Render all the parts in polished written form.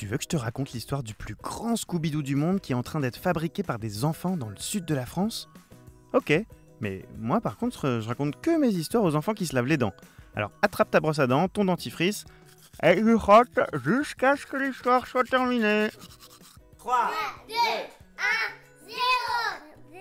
veux que je te raconte l'histoire du plus grand Scooby-Doo du monde qui est en train d'être fabriqué par des enfants dans le sud de la France? Ok, mais moi par contre, je raconte que mes histoires aux enfants qui se lavent les dents. Alors attrape ta brosse à dents, ton dentifrice, et tu frottes jusqu'à ce que l'histoire soit terminée. 3, 2, 1, 0.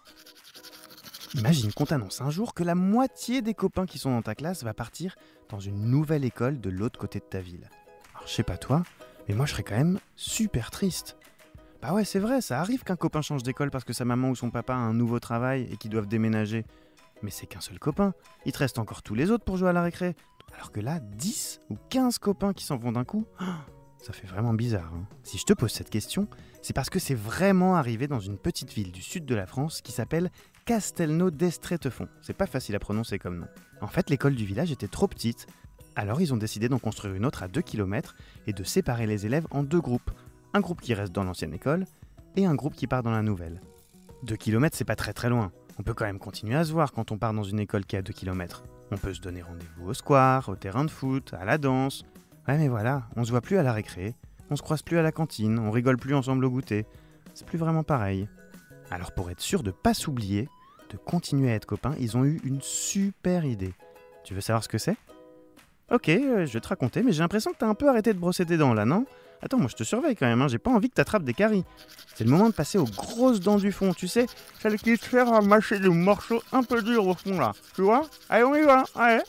Imagine qu'on t'annonce un jour que la moitié des copains qui sont dans ta classe va partir dans une nouvelle école de l'autre côté de ta ville. Alors je sais pas toi, mais moi je serais quand même super triste. Bah ouais, c'est vrai, ça arrive qu'un copain change d'école parce que sa maman ou son papa a un nouveau travail et qu'ils doivent déménager. Mais c'est qu'un seul copain, il te reste encore tous les autres pour jouer à la récré. Alors que là, 10 ou 15 copains qui s'en vont d'un coup, ça fait vraiment bizarre. Si je te pose cette question, c'est parce que c'est vraiment arrivé dans une petite ville du sud de la France qui s'appelle Castelnau-d'Estrétefond. C'est pas facile à prononcer comme nom. En fait, l'école du village était trop petite, alors ils ont décidé d'en construire une autre à 2 km et de séparer les élèves en deux groupes. Un groupe qui reste dans l'ancienne école et un groupe qui part dans la nouvelle. 2 km, c'est pas très loin. On peut quand même continuer à se voir quand on part dans une école qui est à 2 km. On peut se donner rendez-vous au square, au terrain de foot, à la danse. Ouais mais voilà, on se voit plus à la récré, on se croise plus à la cantine, on rigole plus ensemble au goûter. C'est plus vraiment pareil. Alors pour être sûr de pas s'oublier, de continuer à être copains, ils ont eu une super idée. Tu veux savoir ce que c'est ? Ok, je vais te raconter, mais j'ai l'impression que t'as un peu arrêté de brosser tes dents là, non ? Attends, moi je te surveille quand même, j'ai pas envie que t'attrapes des caries. C'est le moment de passer aux grosses dents du fond, tu sais, celles qui te font mâcher des morceaux un peu durs au fond là, tu vois ? Allez, on y va, allez.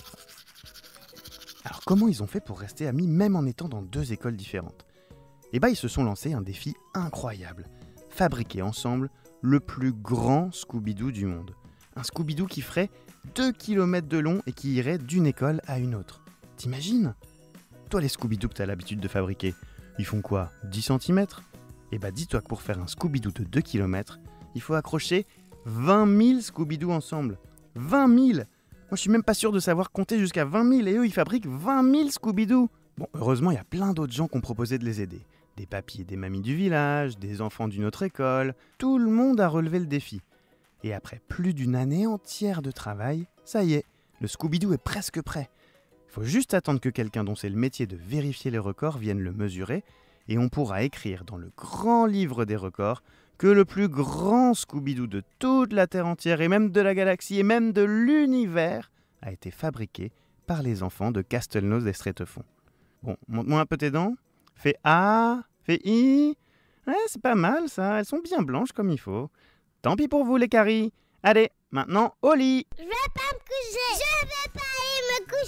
Alors comment ils ont fait pour rester amis même en étant dans deux écoles différentes ? Eh ben ils se sont lancés un défi incroyable. Fabriquer ensemble le plus grand Scooby-Doo du monde. Un Scooby-Doo qui ferait 2 km de long et qui irait d'une école à une autre. T'imagines ? Toi les Scooby-Doo que t'as l'habitude de fabriquer, ils font quoi ? 10 cm ? Eh ben dis-toi que pour faire un Scooby-Doo de 2 km, il faut accrocher 20 000 Scooby-Doo ensemble. 20 000 ! Moi je suis même pas sûr de savoir compter jusqu'à 20 000 et eux ils fabriquent 20 000 Scooby-Doo. Bon, heureusement il y a plein d'autres gens qui ont proposé de les aider. Des papis et des mamies du village, des enfants d'une autre école, tout le monde a relevé le défi. Et après plus d'une année entière de travail, ça y est, le Scooby-Doo est presque prêt. Il faut juste attendre que quelqu'un dont c'est le métier de vérifier les records vienne le mesurer et on pourra écrire dans le grand livre des records que le plus grand Scooby-Doo de toute la Terre entière et même de la galaxie et même de l'univers a été fabriqué par les enfants de Castelnau-d'Estrétefond. Bon, montre-moi un peu tes dents. Fais A, fais I. Ouais, c'est pas mal ça, elles sont bien blanches comme il faut. Tant pis pour vous les caries. Allez, maintenant au lit. Je vais pas me coucher. Je vais pas aller me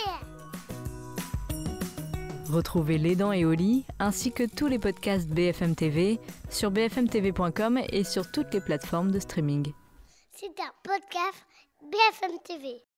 coucher. Retrouvez Les Dents et Oli, ainsi que tous les podcasts BFM TV sur bfmtv.com et sur toutes les plateformes de streaming. C'est un podcast BFM TV.